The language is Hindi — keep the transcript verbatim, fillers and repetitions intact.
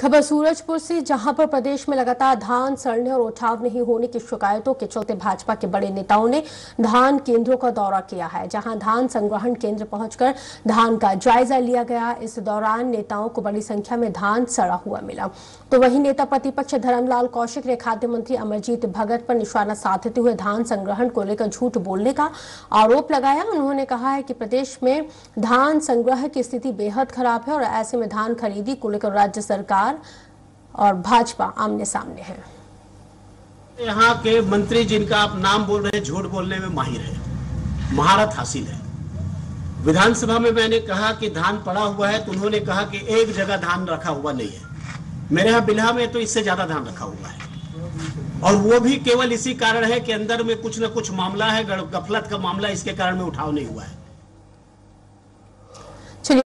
खबर सूरजपुर से, जहां पर प्रदेश में लगातार धान सड़ने और उठाव नहीं होने की शिकायतों के चलते भाजपा के बड़े नेताओं ने धान केंद्रों का दौरा किया है, जहां धान संग्रहण केंद्र पहुंचकर धान का जायजा लिया गया। इस दौरान नेताओं को बड़ी संख्या में धान सड़ा हुआ मिला। तो वहीं नेता प्रतिपक्ष धर्मलाल कौशिक ने खाद्य मंत्री अमरजीत भगत पर निशाना साधते हुए धान संग्रहण को लेकर झूठ बोलने का आरोप लगाया। उन्होंने कहा है कि प्रदेश में धान संग्रह की स्थिति बेहद खराब है और ऐसे में धान खरीदी को लेकर राज्य सरकार और भाजपा आमने सामने है। यहाँ के मंत्री जिनका आप नाम बोल रहे हैं, झूठ बोलने में माहिर है, महारत हासिल है। विधानसभा में मैंने कहा कि धान पड़ा हुआ है तो उन्होंने कहा कि एक जगह धान रखा हुआ नहीं है। मेरे यहाँ बिल्हा में तो इससे ज्यादा धान रखा हुआ है, और वो भी केवल इसी कारण है कि अंदर में कुछ न कुछ मामला है, गफलत का मामला, इसके कारण में उठाव नहीं हुआ है।